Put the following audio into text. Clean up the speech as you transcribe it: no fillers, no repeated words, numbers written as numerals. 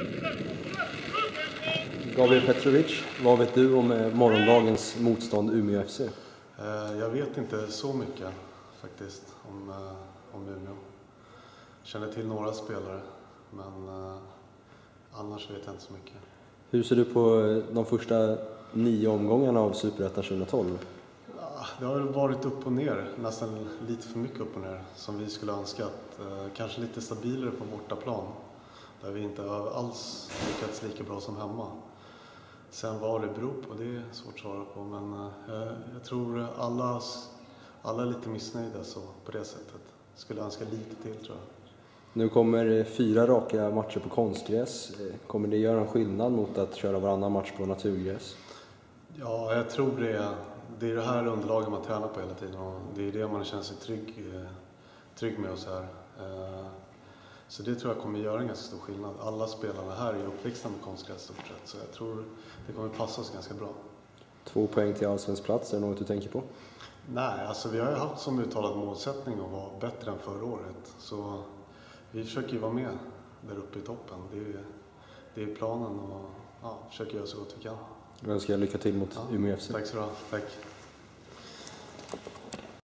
Gabriel Petrovic, vad vet du om morgondagens motstånd Umeå FC? Jag vet inte så mycket faktiskt om Umeå. Känner till några spelare, men annars vet jag inte så mycket. Hur ser du på de första 9 omgångarna av Superettan 2012? Det har väl varit upp och ner, nästan lite för mycket upp och ner, som vi skulle önskat. Kanske lite stabilare på bortaplan, där vi inte alls lyckats lika bra som hemma. Sen vad det beror på, det är svårt att svara på, men jag tror alla är lite missnöjda så på det sättet. Skulle önska lite till, tror jag. Nu kommer 4 raka matcher på konstgräs. Kommer det göra en skillnad mot att köra varannan match på naturgräs? Ja, jag tror det är det här underlaget man tränar på hela tiden och det är det man känner sig trygg med och så här. Så det tror jag kommer göra en ganska stor skillnad. Alla spelarna här är uppväxta med konstgräs stort sett, så jag tror det kommer passa oss ganska bra. 2 poäng till allsvensk plats, är det något du tänker på? Nej, alltså vi har ju haft som uttalad målsättning att vara bättre än förra året. Så vi försöker ju vara med där uppe i toppen. Det är planen och försöker göra så gott vi kan. Jag önskar lycka till mot Umeå FC. Tack så du ha. Tack.